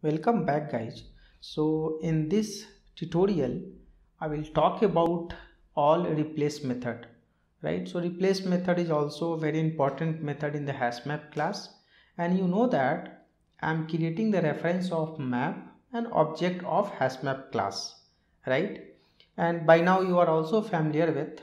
Welcome back guys. So in this tutorial I will talk about all replace method, right? So replace method is also a very important method in the HashMap class, and you know that I am creating the reference of map and object of HashMap class, right? And by now you are also familiar with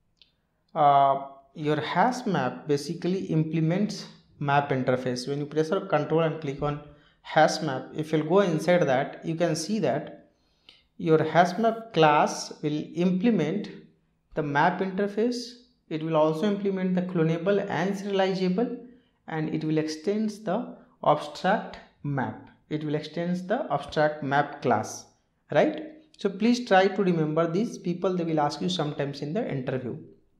your HashMap basically implements map interface. When you press or control and click on HashMap, if you'll go inside that, you can see that your HashMap class will implement the map interface. It will also implement the clonable and serializable, and it will extend the abstract map. It will extend the abstract map class, right? So please try to remember these. People, they will ask you sometimes in the interview.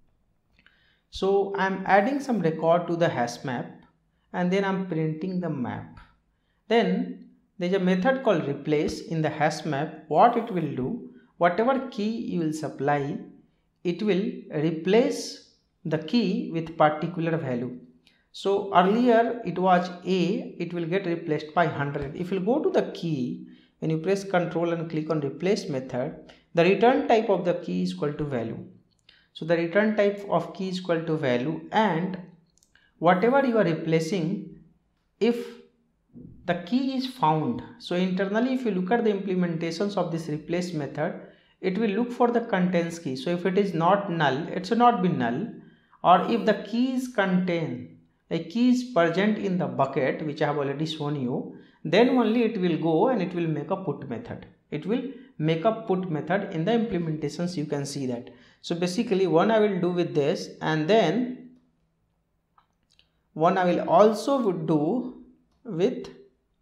So I'm adding some record to the hash map, and then I'm printing the map. Then there's a method called replace in the hash map. What it will do, whatever key you will supply, it will replace the key with particular value. So earlier it was A, it will get replaced by 100. If you go to the key, when you press Ctrl and click on replace method, the return type of the key is equal to value. So the return type of key is equal to value, and whatever you are replacing, if the key is found, so internally if you look at the implementations of this replace method, it will look for the contains key. So if it is not null, it should not be null, or if the key is contain, a key is present in the bucket which I have already shown you, then only it will go and it will make a put method. It will make a put method in the implementations. You can see that. So basically one I will do with this, and then one I will also do with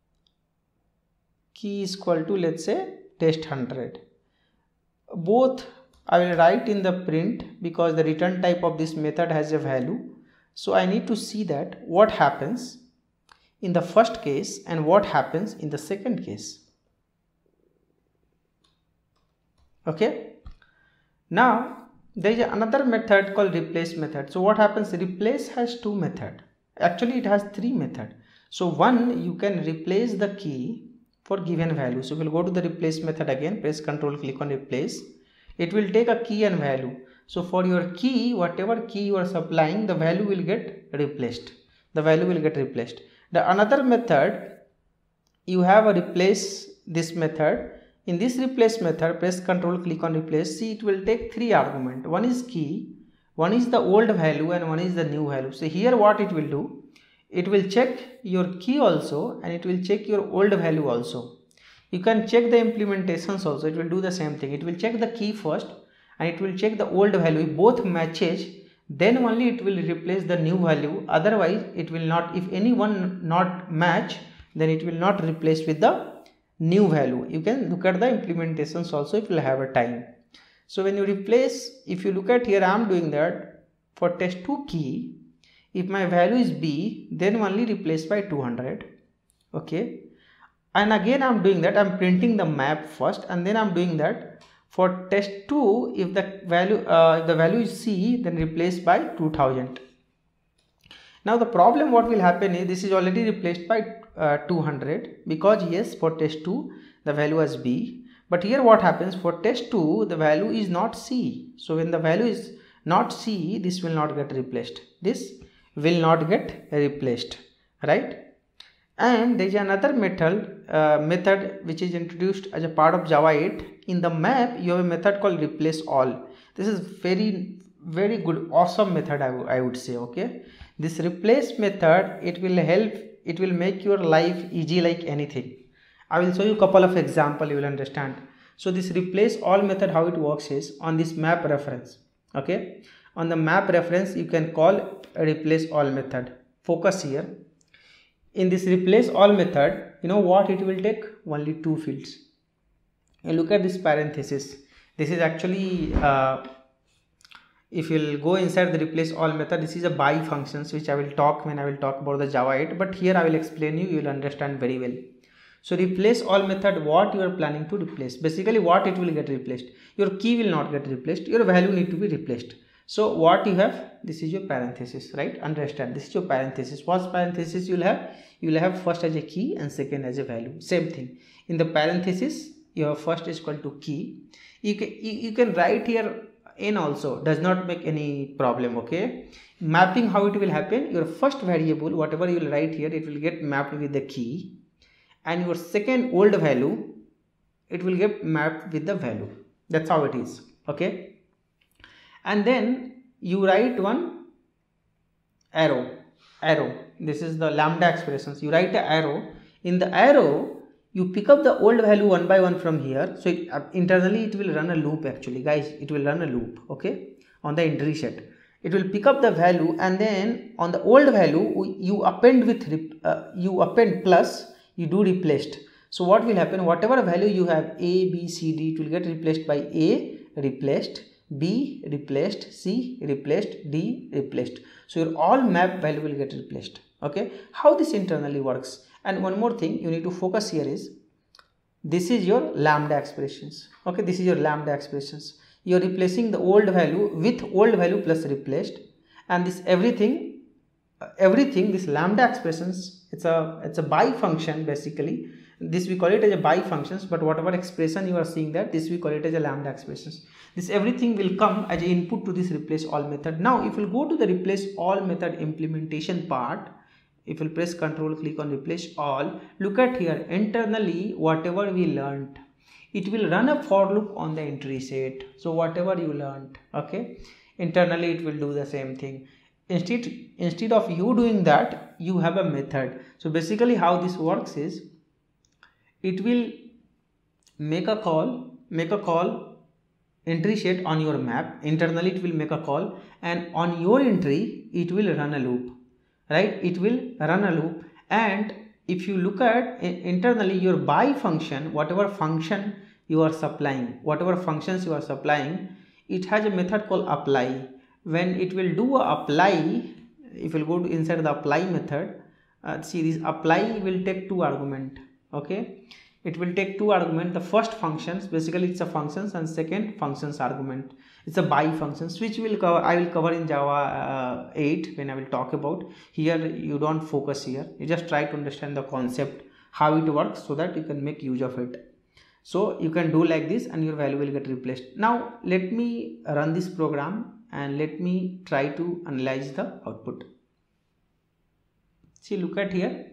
key is equal to, let's say, test 100. Both I will write in the print because the return type of this method has a value. So I need to see that what happens in the first case and what happens in the second case. Okay. Now there is another method called replace method. So what happens? Replace has two methods. Actually it has three methods. So one, you can replace the key for given value. So we'll go to the replace method again, press Ctrl, click on replace. It will take a key and value. So for your key, whatever key you are supplying, the value will get replaced. The value will get replaced. The another method, you have a replace this method. In this replace method, press Ctrl, click on replace. See, it will take three arguments. One is key, one is the old value, and one is the new value. So here what it will do, it will check your key also, and it will check your old value also. You can check the implementations also. It will do the same thing. It will check the key first, and it will check the old value. If both matches, then only it will replace the new value. Otherwise, it will not. If any one not match, then it will not replace with the new value. You can look at the implementations also if you have a time. So when you replace, if you look at here, I am doing that for test2 key. If my value is B, then only replace by 200. Okay. And again I am doing that, I am printing the map first, and then I am doing that for test2. If the value is C, then replace by 2000. Now the problem what will happen is, this is already replaced by 200 because yes, for test2 the value is B, but here what happens, for test2 the value is not C. So when the value is not C, this will not get replaced. This will not get replaced, right? And there is another method which is introduced as a part of Java 8. In the map you have a method called replace all. This is very good, awesome method, I would say. Okay, this replace method, it will help, it will make your life easy like anything. I will show you a couple of examples, you will understand. So this replace all method, how it works is on this map reference. Okay, on the map reference you can call a replace all method. Focus here. In this replace all method, you know what it will take? Only two fields. And look at this parenthesis. This is actually if you'll go inside the replace all method, this is a by functions which I will talk when I will talk about the Java 8, but here I will explain you will understand very well. So replace all method, what you are planning to replace, basically what it will get replaced, your key will not get replaced, your value need to be replaced. So what you have, this is your parenthesis, right? Understand, this is your parenthesis. What's parenthesis? You will have you will have first as a key and second as a value. Same thing in the parenthesis, your first is equal to key. You can write here n also, does not make any problem. Okay, mapping, how it will happen, your first variable whatever you will write here, it will get mapped with the key, and your second old value, it will get mapped with the value. That's how it is. Okay, and then you write one arrow. This is the lambda expressions. You write an arrow. In the arrow, you pick up the old value one by one from here. So internally it will run a loop. Actually guys, it will run a loop. Okay, on the entry set it will pick up the value, and then on the old value you append with you append plus, you do replaced. So what will happen, whatever value you have, a, b, c, d, it will get replaced by a, replaced, b, replaced, c, replaced, d, replaced. So your all map value will get replaced. Okay, how this internally works. And one more thing you need to focus here is, this is your lambda expressions. Okay, this is your lambda expressions. You are replacing the old value with old value plus replaced, and this everything this lambda expressions, it's a by function basically. This we call it as a by functions, but whatever expression you are seeing that, this we call it as a lambda expressions. This everything will come as an input to this replace all method. Now if you go to the replace all method implementation part, if you press control click on replace all, look at here, internally whatever we learned, it will run a for loop on the entry set. So whatever you learned, okay, internally it will do the same thing. Instead of you doing that, you have a method. So basically how this works is, it will make a call entry set on your map. Internally it will make a call, and on your entry it will run a loop, right? It will run a loop. And if you look at internally your by function, whatever function you are supplying, whatever functions you are supplying, it has a method called apply. When it will do a apply, if you go to inside the apply method, see this apply will take two argument. Okay, it will take two argument. The first functions, basically it's a functions, and second functions argument, it's a by functions, which will cover, I will cover in Java 8 when I will talk about. Here you don't focus here, you just try to understand the concept, how it works, so that you can make use of it. So you can do like this and your value will get replaced. Now let me run this program and let me try to analyze the output. See, look at here.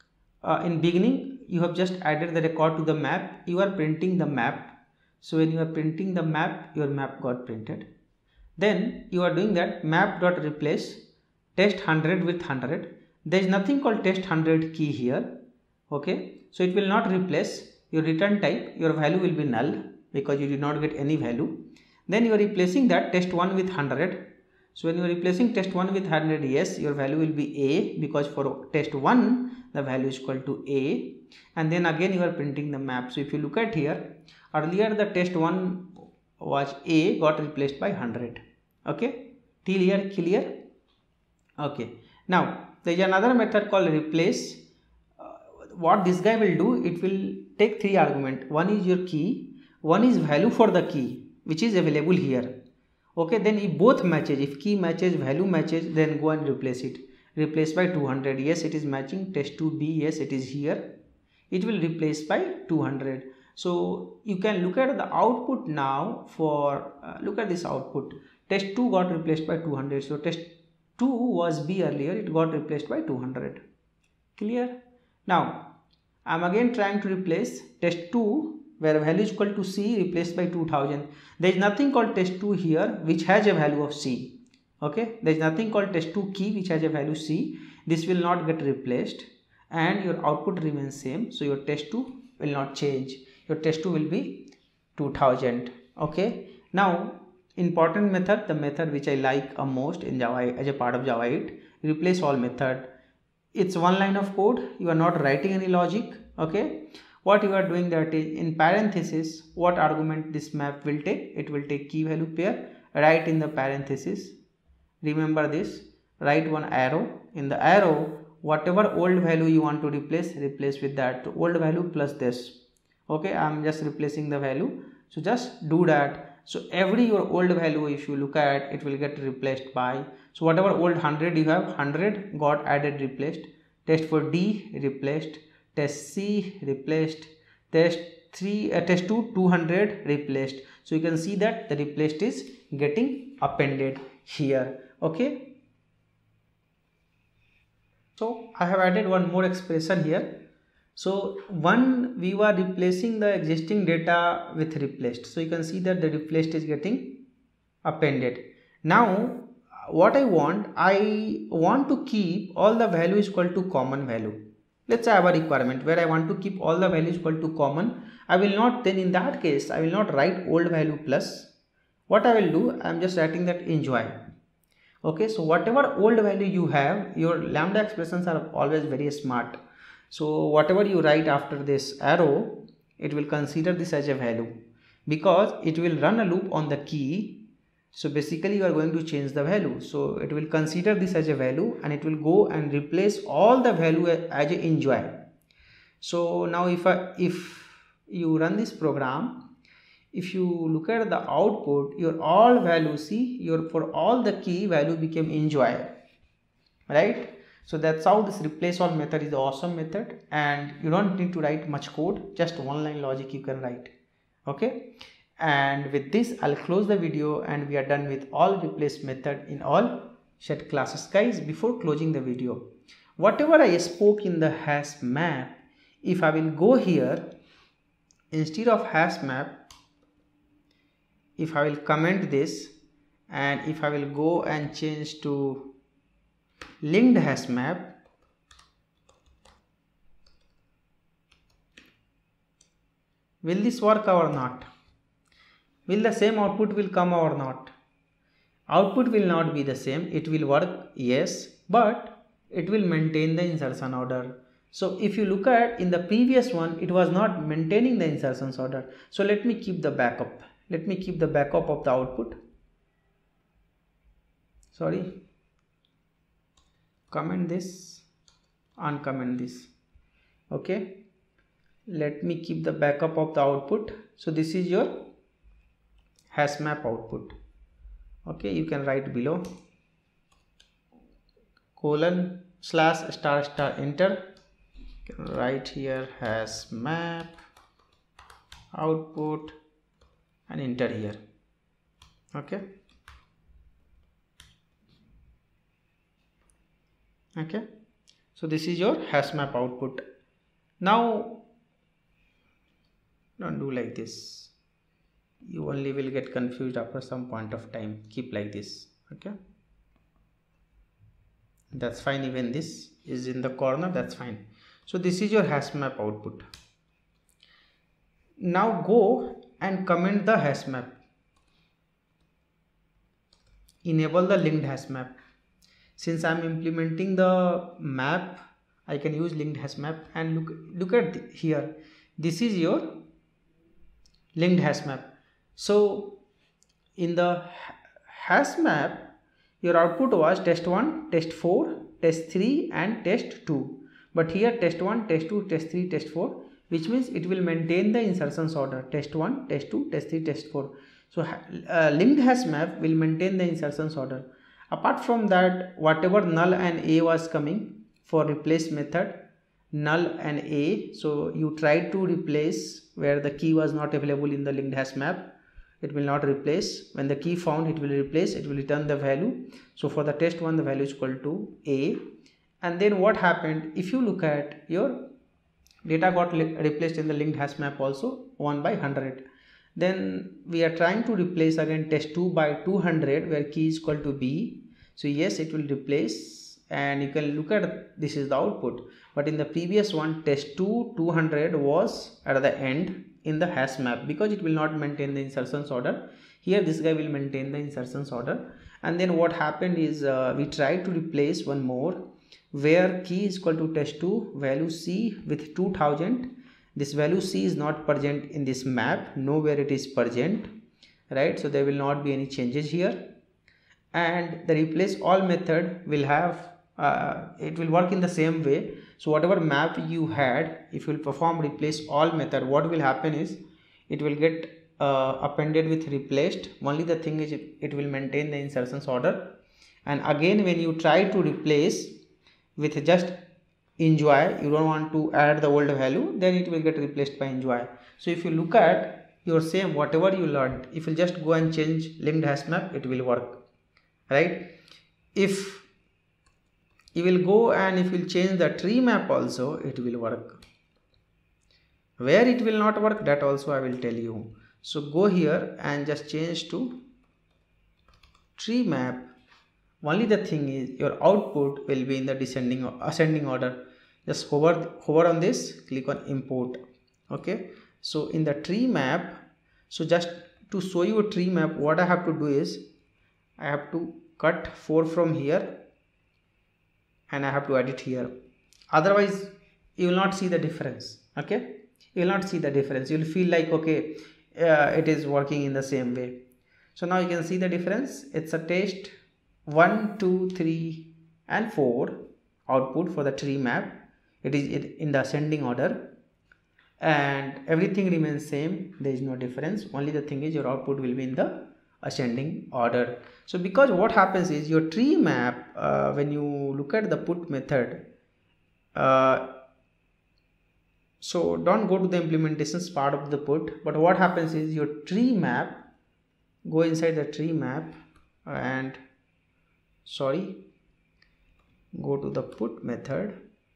In beginning you have just added the record to the map, you are printing the map. So when you are printing the map, your map got printed. Then you are doing that map dot replace test 100 with 100. There is nothing called test 100 key here. Okay, so it will not replace. Your return type, your value will be null because you did not get any value. Then you are replacing that test 1 with 100. So when you are replacing test 1 with 100, yes, your value will be a, because for test 1 the value is equal to a. And then again you are printing the map. So if you look at here, earlier the test 1 was a, got replaced by 100. Okay, till here clear? Okay, now there is another method called replace. What this guy will do, it will take three arguments. One is your key, one is value for the key which is available here. Okay, then if both matches, if key matches, value matches, then go and replace it. Replace by 200. Yes, it is matching. Test 2b, yes, it is here. It will replace by 200. So you can look at the output now for look at this output. Test 2 got replaced by 200. So test 2 was b earlier, it got replaced by 200. Clear? Now I am again trying to replace test 2 where value is equal to c, replaced by 2000. There is nothing called test 2 here which has a value of c. Okay, there is nothing called test 2 key which has a value c. This will not get replaced and your output remains same. So your test 2 will not change. Your test 2 will be 2000. Okay, now important method, the method which I like most in Java as a part of Java 8, replace all method. It's one line of code, you are not writing any logic. Okay, what you are doing, that is in parenthesis what argument this map will take, it will take key value pair, write in the parenthesis. Remember this, write one arrow. In the arrow, whatever old value you want to replace, replace with that old value plus this. Okay, I am just replacing the value, so just do that. So every your old value, if you look at, it will get replaced by, so whatever old 100 you have, 100 got added, replaced. test for D replaced, test C replaced, test 2 200 replaced. So you can see that the replaced is getting appended here. Okay, so I have added one more expression here. So we were replacing the existing data with replaced, so you can see that the replaced is getting appended. Now what I want to keep all the values equal to common value. Let's say I have a requirement where I want to keep all the values equal to common. I will not, then in that case I will not write old value plus. What I will do, I am just writing that enjoy. Okay, so whatever old value you have, your lambda expressions are always very smart. So whatever you write after this arrow, it will consider this as a value because it will run a loop on the key. So basically you are going to change the value, so it will consider this as a value and it will go and replace all the value as a enjoy. So now if you run this program, if you look at the output, your all value, see, for all the key value became enjoy, right? So that's how this replace all method is the awesome method, and you don't need to write much code, just one line logic you can write. Okay, and with this I'll close the video and we are done with all replace method in all set classes. Guys, before closing the video, whatever I spoke in the hash map, if I will go here, instead of hash map, if I will comment this and if I will go and change to linked hash map, will this work or not? Will the same output will come or not? Output will not be the same. It will work, yes, but it will maintain the insertion order. So if you look at in the previous one, it was not maintaining the insertions order. So let me keep the backup. Let me keep the backup of the output. Sorry. Comment this, uncomment this. Okay. Let me keep the backup of the output. So this is your hash map output. Okay, you can write below colon slash star star enter. You can write here hash map output and enter here. Okay. Okay, so this is your hash map output. Now don't do like this, you only will get confused after some point of time. Keep like this. Okay, that's fine. Even this is in the corner, that's fine. So this is your hash map output. Now go and comment the hash map, enable the linked hash map. Since I am implementing the map, I can use linked hash map, and look at here, this is your linked hash map. So in the hash map, your output was test1, test4, test3 and test2, but here test1, test2, test3, test4, which means it will maintain the insertions order test1, test2, test3, test4. So linked hash map will maintain the insertions order. Apart from that, whatever null and a was coming for replace method, null and a, so you try to replace where the key was not available in the linked hash map, it will not replace. When the key found, it will replace, it will return the value. So for the test one, the value is equal to a. And then what happened, if you look at your data got replaced in the linked hash map also 1 by 100. Then we are trying to replace again test2 by 200 where key is equal to b. So yes, it will replace, and you can look at this is the output. But in the previous one, test2 200 was at the end in the hash map because it will not maintain the insertions order. Here this guy will maintain the insertions order. And then what happened is we tried to replace one more where key is equal to test2 value c with 2000. This value c is not present in this map, nowhere it is present, right? So there will not be any changes here. And the replace all method will have it will work in the same way. So whatever map you had, if you will perform replace all method, what will happen is it will get appended with replaced. Only the thing is it will maintain the insertions order. And again when you try to replace with just enjoy, you don't want to add the old value, then it will get replaced by enjoy. So if you look at your same whatever you learned, if you just go and change linked hash map, it will work, right? If you will go and if you change the tree map also, it will work. Where it will not work, that also I will tell you. So go here and just change to tree map. Only the thing is your output will be in the descending or ascending order. Just hover on this, click on import. Okay, so in the tree map, so just to show you a tree map, what I have to do is I have to cut 4 from here and I have to add it here. Otherwise you will not see the difference. Okay, you will not see the difference. You will feel like, okay, it is working in the same way. So now you can see the difference. It's a test 1, 2, 3 and 4 output for the tree map. It is in the ascending order and everything remains same. There is no difference. Only the thing is your output will be in the ascending order. So because what happens is your tree map, when you look at the put method, so don't go to the implementations part of the put, but what happens is your tree map, go inside the tree map and go to the put method.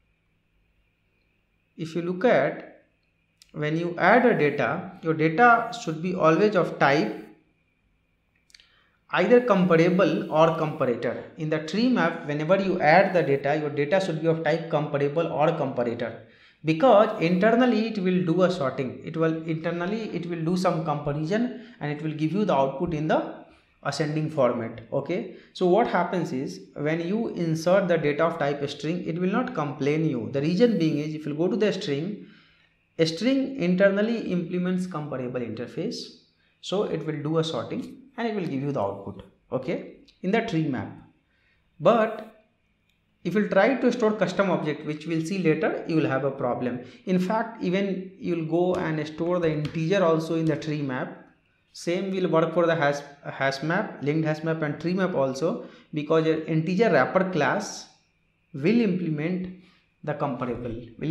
If you look at, when you add a data, your data should be always of type either comparable or comparator. In the tree map, whenever you add the data, your data should be of type comparable or comparator, because internally it will do a sorting. It will do some comparison and it will give you the output in the ascending format. Okay, so what happens is when you insert the data of type string, it will not complain you. The reason being is, if you go to the string, a string internally implements comparable interface, so it will do a sorting and it will give you the output, okay, in the tree map. But if you try to store custom object, which we'll see later, you will have a problem. In fact, even you will go and store the integer also in the tree map. Same will work for the hash map, linked hash map and tree map also, because your integer wrapper class will implement the comparable,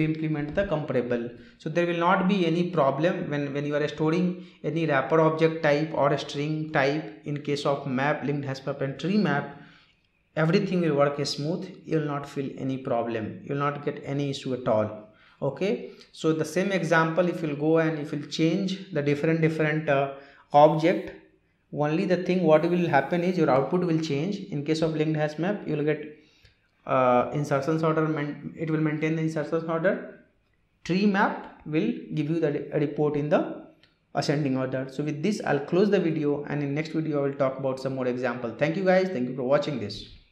so there will not be any problem when you are storing any wrapper object type or a string type. In case of map, linked hash map and tree map, everything will work smooth. You will not feel any problem, you will not get any issue at all. Okay, so the same example, if you'll go and if you'll change the different object, only the thing what will happen is your output will change. In case of linked hash map, you will get insertions order, it will maintain the insertions order. Tree map will give you the report in the ascending order. So with this, I'll close the video, and in next video I will talk about some more example. Thank you guys, thank you for watching this.